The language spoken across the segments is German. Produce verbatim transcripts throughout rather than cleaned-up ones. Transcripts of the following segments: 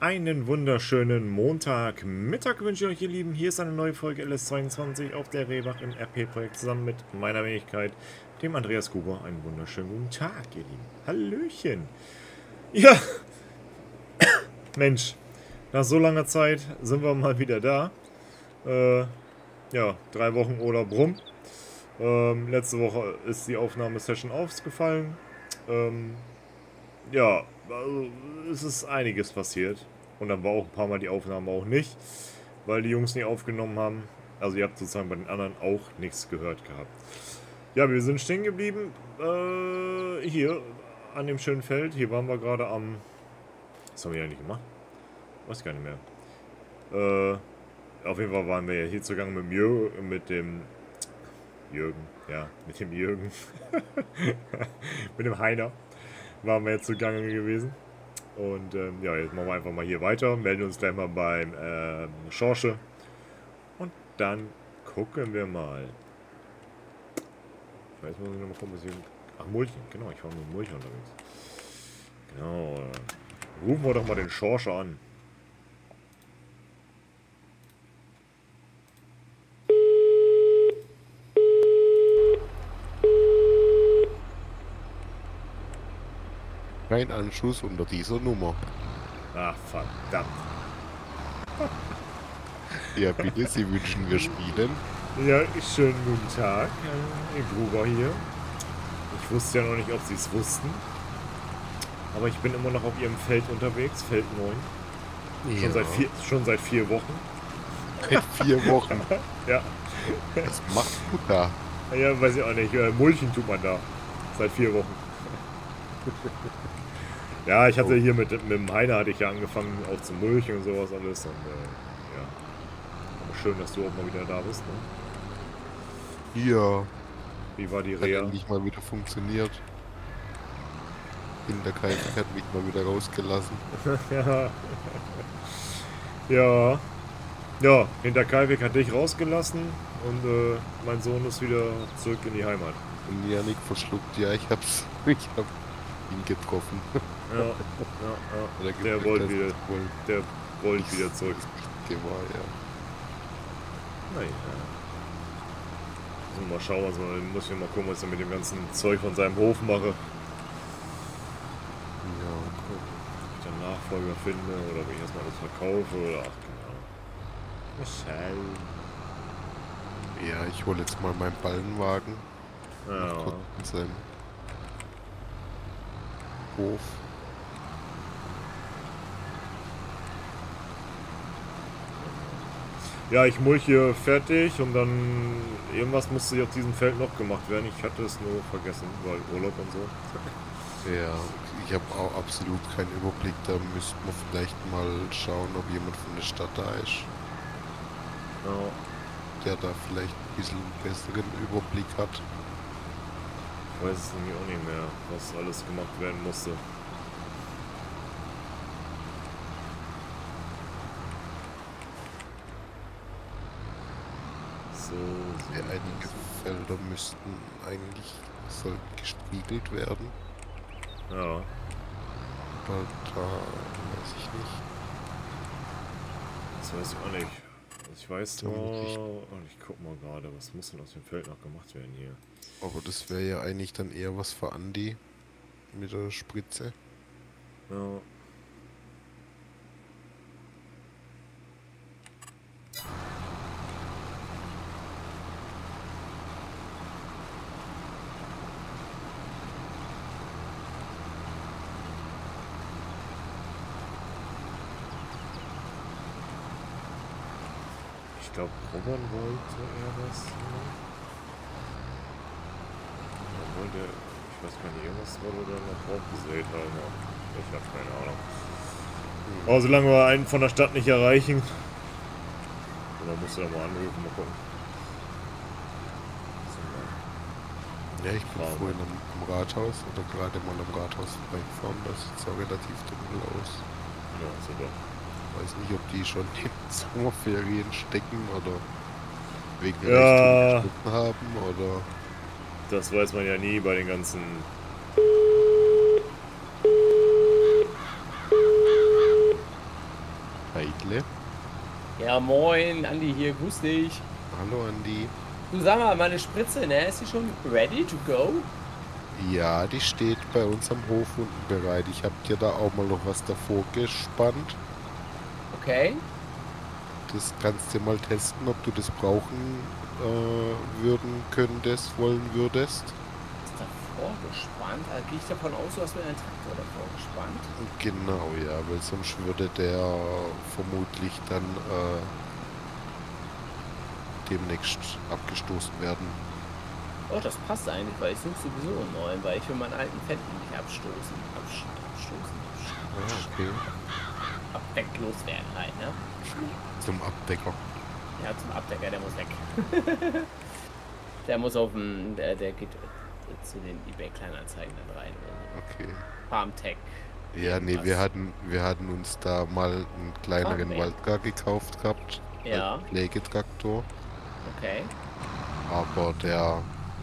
Einen wunderschönen Montagmittag wünsche ich euch, ihr Lieben. Hier ist eine neue Folge L S zweiundzwanzig auf der Rehbach im R P-Projekt zusammen mit meiner Wenigkeit, dem Andreas Gruber. Einen wunderschönen guten Tag, ihr Lieben. Hallöchen. Ja, Mensch, nach so langer Zeit sind wir mal wieder da. Äh, ja, drei Wochen oder Brumm. Ähm, letzte Woche ist die Aufnahmesession ausgefallen. Ähm, ja, also es ist einiges passiert. Und dann war auch ein paar Mal die Aufnahme auch nicht, weil die Jungs nicht aufgenommen haben. Also ihr habt sozusagen bei den anderen auch nichts gehört gehabt. Ja, wir sind stehen geblieben. Äh, hier an dem schönen Feld. Hier waren wir gerade am... Was haben wir ja nicht gemacht? Weiß gar nicht mehr. Äh, auf jeden Fall waren wir ja hier zugange mit dem Jürgen, mit dem... Jürgen, ja, mit dem Jürgen. Mit dem Heiner waren wir jetzt zugange gewesen. Und ähm, ja, jetzt machen wir einfach mal hier weiter. Melden uns gleich mal beim ähm, Schorsche. Und dann gucken wir mal. Ich weiß, muss ich nochmal gucken, was hier... Ach, Mulchen, genau, ich war mit Mulchen unterwegs. Genau. Rufen wir doch mal den Schorsche an. Kein Anschluss unter dieser Nummer. Ach, verdammt. Ja, bitte, Sie wünschen wir spielen. Ja, schönen guten Tag, Herr Gruber hier. Ich wusste ja noch nicht, ob Sie es wussten. Aber ich bin immer noch auf Ihrem Feld unterwegs, Feld neun. Ja. Schon, seit vier, schon seit vier Wochen. Seit vier Wochen. Ja. Was machst du da? Ja, weiß ich auch nicht. Mulchen tut man da. Seit vier Wochen. Ja, ich hatte hier mit, mit dem Heiner hatte ich ja angefangen, auch zu mulchen und sowas alles. Und äh, ja. Aber schön, dass du auch mal wieder da bist, ne? Ja. Wie war die Hat Reha? endlich mal wieder funktioniert. Hinterkaifeck hat mich mal wieder rausgelassen. Ja. Ja. Ja, Hinterkaifeck hat dich rausgelassen und äh, mein Sohn ist wieder zurück in die Heimat. Und Janik verschluckt, ja, ich hab's. Ich hab ihn getroffen. Ja, ja, ja. Der, Der wollte wieder, wohl der wollte wieder zurück. war, ja. Naja. Müssen wir mal schauen, also muss ich mal gucken, was ich mit dem ganzen Zeug von seinem Hof mache. Ja. Ob ich einen Nachfolger finde oder ob ich erstmal alles verkaufe oder ach, keine Ahnung. Mal schauen. Ja, ich hole jetzt mal meinen Ballenwagen. Ja. Kurz in seinem Hof. Ja, ich mulche fertig und dann irgendwas musste auf diesem Feld noch gemacht werden. Ich hatte es nur vergessen, weil Urlaub und so. Ja, ich habe auch absolut keinen Überblick. Da müssten wir vielleicht mal schauen, ob jemand von der Stadt da ist, Ja. der da vielleicht ein bisschen besseren Überblick hat. Ich weiß es nämlich auch nicht mehr, was alles gemacht werden musste. So, so. Ja, einige Felder müssten eigentlich, sollten gestriegelt werden. Ja. Aber da weiß ich nicht. Das weiß ich auch nicht. Ich weiß Da nur... muss ich- Und ich guck mal gerade, was muss denn aus dem Feld noch gemacht werden hier? Aber das wäre ja eigentlich dann eher was für Andi mit der Spritze. Ja. Ich glaube, Robert wollte er das. Er wollte, ich weiß gar nicht, irgendwas wollte er noch drauf gesät haben. Ich habe keine Ahnung. Aber solange wir einen von der Stadt nicht erreichen. Oder musst du da mal anrufen, mal gucken. Ja, ich bin Wow. vorhin am, am Rathaus oder gerade mal am Rathaus vorbeigefahren. Das sieht so relativ dunkel aus. Ja, super. Weiß nicht, ob die schon in Sommerferien stecken oder wegen Ja. Recht geschnitten haben oder. Das weiß man ja nie bei den ganzen... Ja, moin, Andi hier, grüß dich. Hallo Andi. Du, sag mal, meine Spritze, ne, ist die schon ready to go? Ja, die steht bei uns am Hof unten bereit. Ich habe dir da auch mal noch was davor gespannt. Okay. Das kannst du mal testen, ob du das brauchen äh, würden, könntest, wollen würdest. Ist davor gespannt? Also gehe ich davon aus, du hast mir einen Traktor davor gespannt. Genau, ja, weil sonst würde der vermutlich dann äh, demnächst abgestoßen werden. Oh, das passt eigentlich, weil ich suche sowieso einen neuen, weil ich will meinen alten Fetten nicht abstoßen. Absch abstoßen, abstoßen. Ah, okay. Abdecklos werden halt, ne? Zum Abdecker. Ja, zum Abdecker, der muss weg. Der muss auf den, der, der geht zu den eBay-Kleinanzeigen dann rein. Okay. Farmtech. Ja, nee, wir hatten, wir hatten uns da mal einen kleineren Farmway. Waldgar gekauft gehabt. Ja. Als Pflegetraktor. Okay. Aber der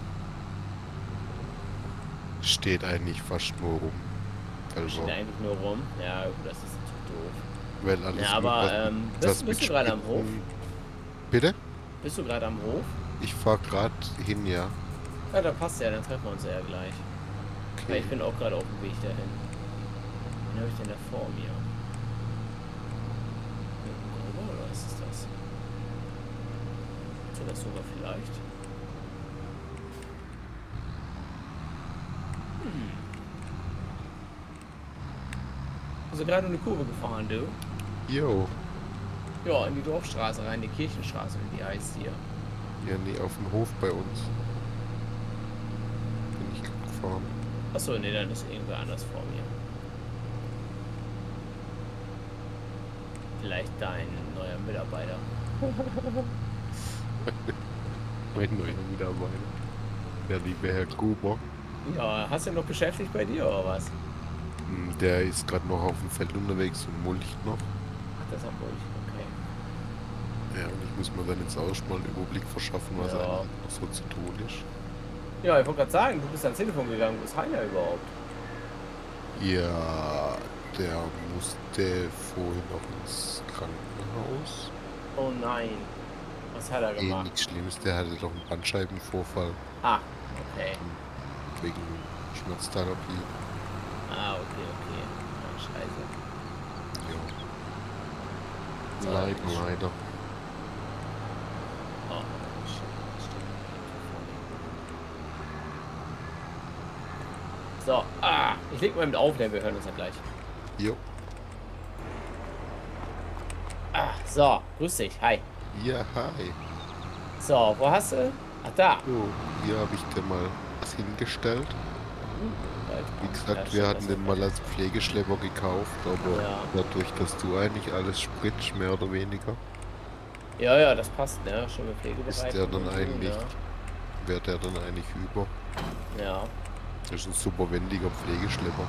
steht eigentlich fast nur rum. Also, Steht eigentlich nur rum. Ja, gut, das ist natürlich doof. weil alles Ja, aber mit- ähm, das bist, bist mit du gerade am Hof? Spitzen- Bitte? Bist du gerade am Hof? Ich fahr grad hin, ja. Ja, da passt ja, dann treffen wir uns ja gleich. Weil Okay. ich bin auch gerade auf dem Weg dahin. Wen habe ich denn da vor mir? Irgendein Gruber, oder ist es das? Ist das sogar vielleicht? Hm. Also gerade eine Kurve gefahren, du? Jo. Ja, in die Dorfstraße rein, die Kirchenstraße, wie die heißt hier. Ja, nee, auf dem Hof bei uns. Bin ich grad gefahren. Achso, nee, dann ist irgendwer anders vor mir. Vielleicht dein neuer Mitarbeiter. Mein neuer Mitarbeiter. Der liebe Herr Gruber. Ja, hast du ihn noch beschäftigt bei dir oder was? Hm, Der ist gerade noch auf dem Feld unterwegs und mulcht noch. Ach, das ist wohl okay. Ja, und ich muss mir dann jetzt auch schon mal einen Überblick verschaffen, was Ja. eigentlich noch so zu tun ist. Ja, ich wollte gerade sagen, du bist ans Telefon gegangen. Wo ist Heiner überhaupt? Ja, der musste vorhin noch ins Krankenhaus. Oh nein. Was hat er Nee, gemacht? nichts Schlimmes, der hatte doch einen Bandscheibenvorfall Ah, okay. wegen Schmerztherapie. Ah, okay, okay. Ah, scheiße. Ja. So, Leider, ich- leider. Oh, shit, stimmt. So, ah, ich leg mal mit auf, denn wir hören uns ja gleich. Jo. Ah, so, grüß dich, hi. Ja, hi. So, wo hast du? Ach, da. So, hier habe ich dir mal was hingestellt. Wie gesagt, wir hatten den mal als Pflegeschlepper gekauft, aber Ja. dadurch, dass du eigentlich alles spritzt, mehr oder weniger, Ja, ja, das passt, ne? Schon mit Pflegebereit. ist der dann eigentlich, wäre der dann eigentlich über. Ja. ja. Das ist ein super wendiger Pflegeschlepper.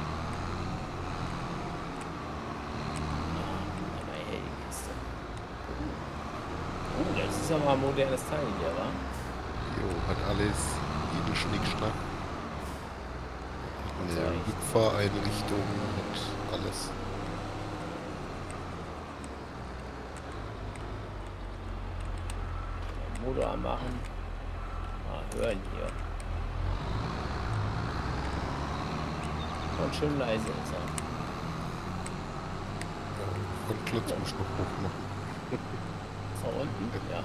Aber hey, die Kiste. Oh, das ist ja mal ein modernes Teil hier, wa? Jo, hat alles, jeden Schnickschnack. Eine Zeig. Rückfahreinrichtung, hat alles. Motor anmachen. Ah, hören hier. Und schön leise ist er. Ja, Frontklotz muss noch hoch machen. Ist er unten? Ja.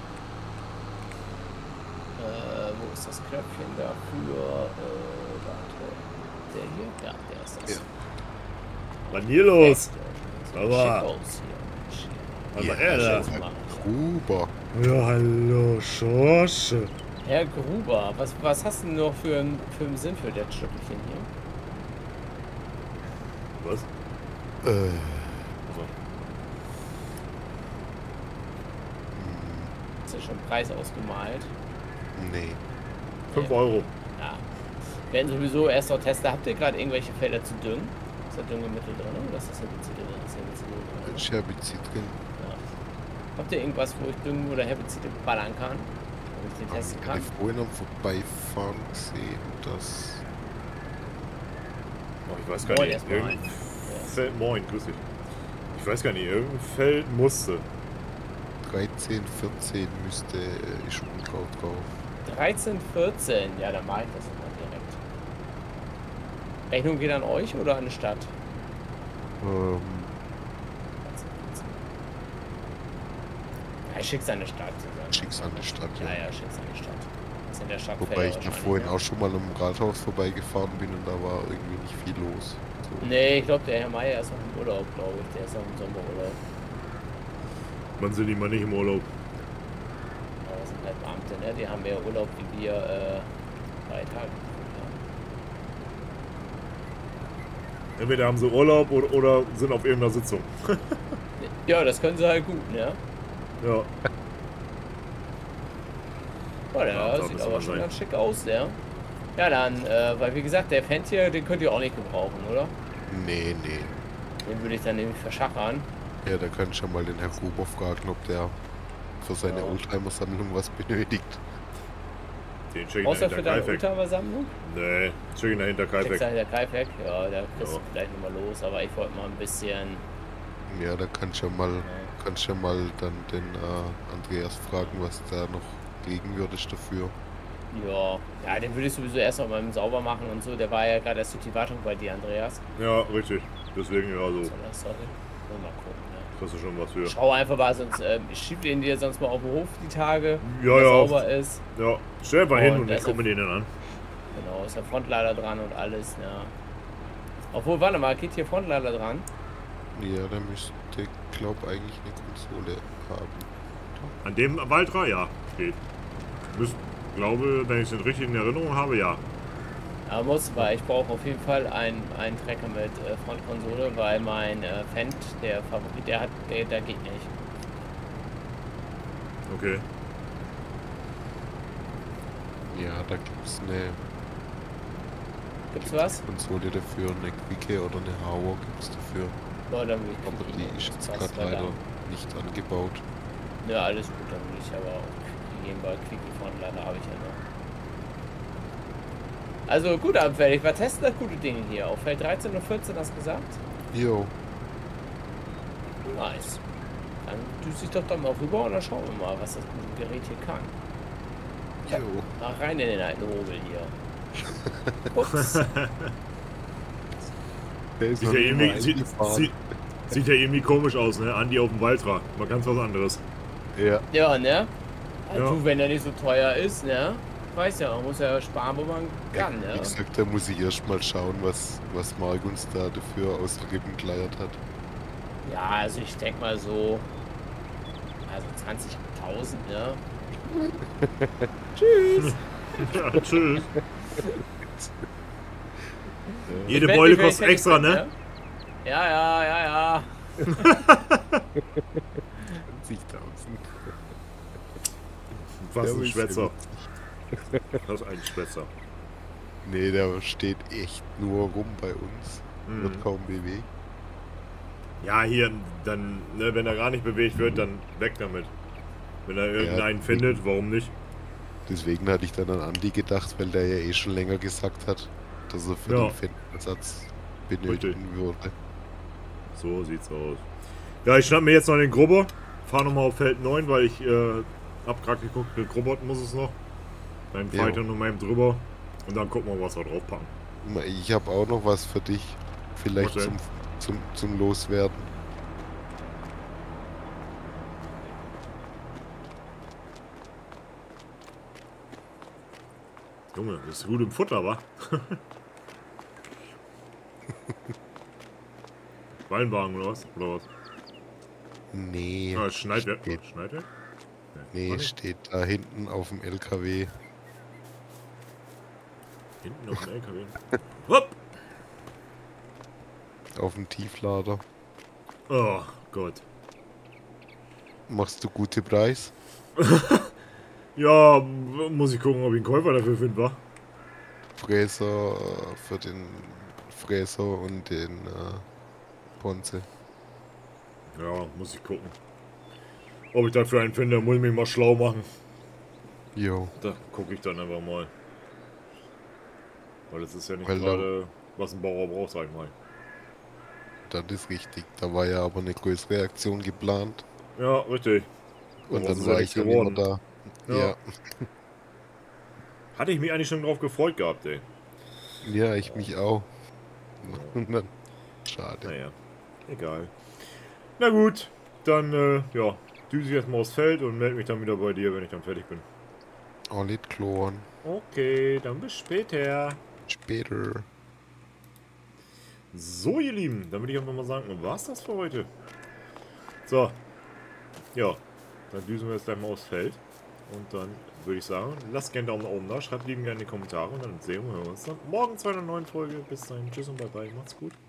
Äh, wo ist das Knöpfchen dafür? Äh, warte. Der hier? Ja, der ist das. Ja. Was ist hier los? Sieht Aber- schick aus hier, Mensch, hier. Was Ja, war er da? Scheiße. Gruber. Ja, hallo, Schorsche. Herr Gruber, was, was hast du denn noch für, ein- für einen Sinn für das Stückchen hier? Was? Äh, Also, Ist ja schon ein Preis ausgemalt. nee. fünf Euro. Ja. Wir werden sowieso erst noch testen. Habt ihr gerade irgendwelche Felder zu düngen? Ist da Düngemittel drin oder ist das Herbizid drin? Das ist Herbizid drin. Ist Herbizid drin. Ja. Habt ihr irgendwas, wo ich Düngen oder Herbizide ballern kann? Wo ich den testen Ich kann? habe vorhin am Vorbeifahren gesehen, dass... Oh, ich weiß gar Moin nicht. erstmal. Irgendein Feld, moin, grüß dich. Ich weiß gar nicht, irgendein Feld musste. dreizehn, vierzehn müsste äh, ich unkraut drauf. dreizehn, vierzehn, ja, dann mache ich das immer direkt. Rechnung geht an euch oder an die Stadt? Ähm, dreizehn, vierzehn. Ja, ich schick's an die Stadt. Susanne. schick's an die Stadt, Ja, ja. ja, schick's an die Stadt. Das in der Stadt Wobei ich da vorhin auch schon mal am Rathaus vorbeigefahren bin und da war irgendwie nicht viel los. So. Nee, ich glaube, der Herr Meier ist noch im Urlaub, glaube ich. Der ist noch im Sommerurlaub. Man sind die mal nicht im Urlaub. Ja, das sind halt Beamte, ne? Die haben mehr Urlaub wie wir, äh, drei Tage. Entweder haben sie Urlaub oder, oder sind auf irgendeiner Sitzung. Ja, das können sie halt gut, ne? Ja. Oh, der Ja, sieht das aber soll schon sein. ganz schick aus, der. Ja, dann, äh, weil wie gesagt, der Fendt hier, den könnt ihr auch nicht gebrauchen, oder? Nee, nee. Den würde ich dann nämlich verschachern. Ja, da kann ich schon mal den Herr Gruber fragen, ob der für seine Ja. Oldtimer-Sammlung was benötigt. Den check ich Brauchst du dahinter für deine Greifeck. Oldtimer-Sammlung? Nee, check ihn dahinter Kriegst Greifeck. du halt der Greifeck? Ja, da kriegst du Ja. vielleicht nochmal los, aber ich wollte mal ein bisschen... Ja, da kann ich ja mal, Ja. kann ich ja mal dann den äh, Andreas fragen, was da noch liegen würde dafür. Ja, ja, den würde ich sowieso erst noch mal sauber machen und so. Der war ja gerade erst durch die Wartung bei dir, Andreas. Ja, richtig. Deswegen, ja, so. So, das sollte. Mal gucken, ne? Kriegst du schon was für. Schau einfach mal, sonst äh, ich schieb den dir sonst mal auf den Hof die Tage, Ja, wenn er ja. sauber ist. Ja, stell einfach hin Und und ich das guck mir den dann an. Genau, ist der Frontlader dran und alles, ja. Obwohl, warte mal, geht hier Frontlader dran? Ja, der müsste, glaub eigentlich eine Konsole haben. An dem Waltra, ja, geht. Müsst, glaube, wenn ich es richtig in Erinnerung habe, ja. Aber muss, weil ich brauche auf jeden Fall einen, einen Trecker mit äh, Frontkonsole, weil mein äh, Fendt, der Favorit, der hat, der, der geht nicht. Okay. Ja, da gibt's eine Gibt's was? Konsole dafür, eine Quicke oder eine Hauer gibt's dafür. Ja, dann will ich Aber Quickie die nehmen, ist das jetzt passt gerade leider. leider nicht angebaut. Ja, alles gut, dann will ich aber auch Quickie gehen, weil Quickie Frontlader habe ich ja noch. Also gut, abfällig. Wir testen das gute Ding hier. Auf Feld dreizehn und vierzehn hast du gesagt? Jo, Nice. Dann düse ich doch da mal rüber und dann schauen wir mal, was das gute Gerät hier kann. jo. Ach, rein in den alten Hobel hier. Ups. Der ist Sieht noch ja, nicht mal irgendwie, sieht, eingefahren. sieht, sieht ja irgendwie komisch aus, ne? Andi auf dem Waltra. Mal ganz was anderes. Ja, Ja, ne? Also, Ja. Du, wenn er nicht so teuer ist, ne? Weiß ja, man muss ja sparen, wo man kann, wie ne? gesagt, da muss ich erst mal schauen, was, was Marc uns da dafür aus den Rippen geleiert hat. Ja, also ich denke mal so, also zwanzigtausend, ne? Tschüss. Ja, tschüss. Ja. Jede Ich werd Beule nicht, wenn kostet ich extra, fertig bin, ne? Ja, ja, ja, ja. zwanzigtausend. Was Der ein ist Schwätzer. ja Was ein Schwätzer. Nee, der steht echt nur rum bei uns. Mhm. Wird kaum bewegt. Ja, hier, dann, ne, wenn er gar nicht bewegt wird, dann weg damit. Wenn er irgendeinen Ja. findet, warum nicht? Deswegen hatte ich dann an Andi gedacht, weil der ja eh schon länger gesagt hat, dass er für Ja. den Fendersatz benötigen würde. So sieht's aus. Ja, ich schnapp mir jetzt noch den Grubber. Fahr nochmal auf Feld neun, weil ich äh, hab gerade geguckt, mit Grubbert muss es noch. Dann fahr ich Jo. dann noch mal eben drüber. Und dann gucken wir, was wir draufpacken. Ich habe auch noch was für dich. Vielleicht Was zum, denn? zum, zum Loswerden. Junge, das ist gut im Futter, wa? Weinwagen oder was? Oder was? Nee, Ah, es schneit ja. steht, Schneit ja? nee, Warte. steht da hinten auf dem L K W. Hinten auf dem L K W. Hopp! Auf dem Tieflader. Oh Gott. Machst du gute Preis? Ja, m- muss ich gucken, ob ich einen Käufer dafür finde, wa? Fräser äh, für den Fräser und den äh, Ponze. Ja, muss ich gucken. Ob ich dafür einen finde, muss ich mich mal schlau machen. Jo, Da gucke ich dann einfach mal. Weil das ist ja nicht Weil da- gerade, was ein Bauer braucht, sag ich mal. das ist richtig. Da war ja aber eine größere Aktion geplant. Ja, richtig. Und Oh, dann so war ist ich dann immer geworden. da. Ja. Ja. Hatte ich mich eigentlich schon drauf gefreut gehabt, ey. Ja, ich mich auch. Und dann, schade. Naja, egal. Na gut, dann, äh, ja, düse ich erstmal aufs Feld und melde mich dann wieder bei dir, wenn ich dann fertig bin. Alles klar. Okay, dann bis später. Später. So, ihr Lieben, dann würde ich einfach mal sagen, war's das für heute? So, ja, dann düsen wir jetzt gleich mal aufs Feld. Und dann würde ich sagen, lasst gerne einen Daumen nach oben da, schreibt lieben gerne in die Kommentare und dann sehen wir uns dann morgen zu einer neuen Folge. Bis dahin, tschüss und bye bye, macht's gut.